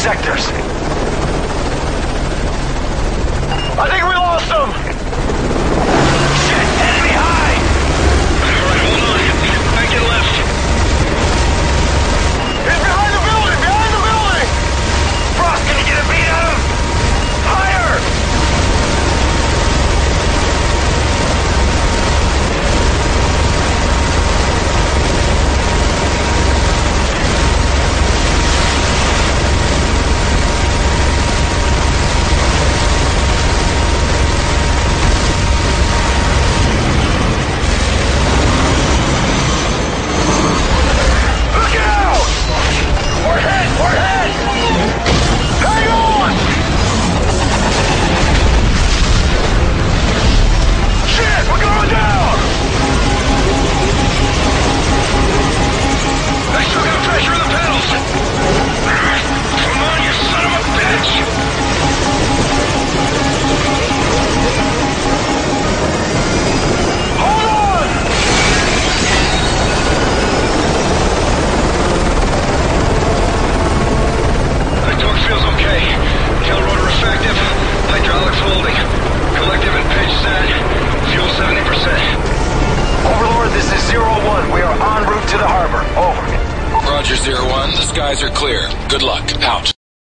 sectors. I think we lost them! Shit, enemy high! Alright, hold on. Back and left. He's behind the building! Behind the building! Frost, can you get a beat on him? Higher! Roger, 01. The skies are clear. Good luck. Out.